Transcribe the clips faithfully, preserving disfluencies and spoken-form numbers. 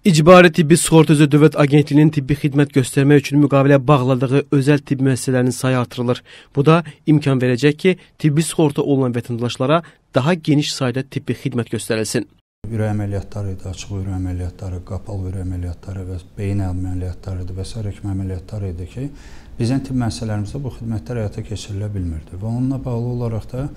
İcbari tibbi sığorta üzrə Dövlət Agentliyinin tibbi xidmət göstərmək üçün müqavilə bağladığı özəl tibb müəssisələrinin sayı artırılır. Bu da imkan verəcək ki, tibbi sığorta olunan vətəndaşlara daha geniş sayda tibbi xidmət göstərilsin. Ürək əməliyyatları idi, açıq ürək əməliyyatları, qapalı ürək əməliyyatları və beyin əməliyyatları idi və sair kimi əməliyyatları idi ki, bizim tibb müəssisələrimizdə bu xidmətlər həyata keçirilə bilmirdi və onunla bağlı olaraq da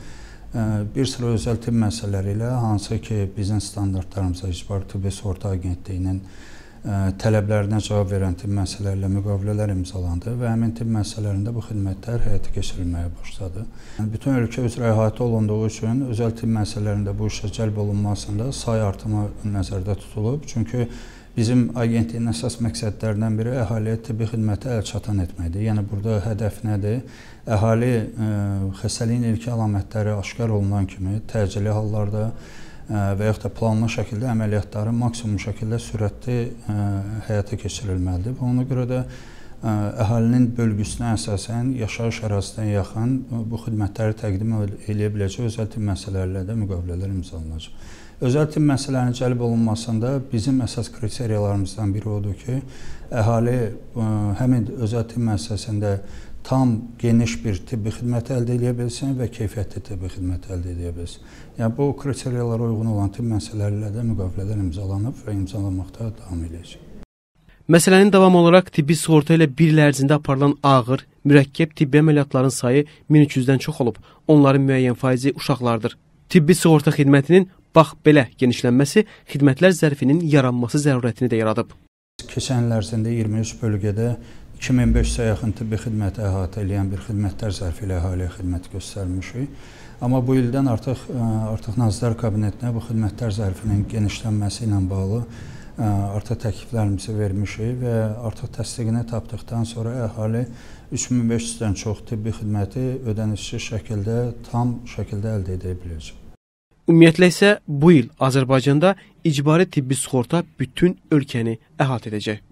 bir sıra özəl tibb müəssisələri ilə, hansı ki, bizim standartlarımıza İcbari Tibbi Sığorta Agentliyinin tələblərinə cavab verən tibb müəssisələri ilə müqavilələr imzalandı və həmin tibb müəssisələrində bu xidmətlər həyata keçirilməyə başladı. Bütün ölkə üzrə əhatə olunduğu üçün özəl tibb müəssisələrində bu işə cəlb olunmasında say artımı nəzərdə tutulub. Çünki bizim agentliyin əsas məqsədlərindən biri əhaliyə tibbi xidməti əlçatan etməkdir. Yəni, burada hədəf nədir? Əhali xəstəliyin ilk əlamətləri aşkar olunan kimi təcili hallarda və yaxud da planlı şəkildə əməliyyatları maksimum şəkildə sürətli həyata keçirilməlidir. Və ona görə də əhalinin bölgüsünə əsasən yaşayış ərazisinə yaxın bu xidmətləri təqdim edə biləcək özəl tibb müəssisələri ilə də müqavilələr imzalanacaq. Özəl tibb müəssisələrinin cəlb olunmasında bizim əsas kriteriyalarımızdan biri odur ki, əhali həmin özəl tibb müəssisəsində tam geniş bir tibbi xidmət əldə edə bilsin və keyfiyyətli tibbi xidmət əldə edə bilsin. Yəni, bu kriteriyalara uyğun olan tibb müəssisələri ilə də müqavilələr imzalanıb və imzalanmaqda davam edəcək. Məsələnin davamı olaraq tibbi sığorta ilə bir il ərzində aparılan ağır, mürəkkəb tibbi əməliyyatların sayı min üç yüzdən çox olub. Onların müəyyən faizi uşaqlardır. Tibbi sığorta xidmətinin bax belə genişlənməsi xidmətlər zərfinin yaranması zərurətini də yaradıb. Keçən il ərzində iyirmi üç bölgədə iki min beş yüzə yaxın tibbi xidməti əhatə edən bir xidmətlər zərfi ilə əhaliyə xidmət göstərmişik. Amma bu ildən artıq, artıq Nazirlər Kabinetinə bu xidmətlər zərfinin genişlənməsi ilə bağlı artıq təkliflərimizi vermişik və artıq təsdiqini tapdıqdan sonra əhali üç min beş yüzdən çox tibbi xidməti ödənişsiz şəkildə, tam şəkildə əldə edə biləcək. Ümumiyyətlə isə bu il Azərbaycanda icbari tibbi sığorta bütün ölkəni əhatə edəcək.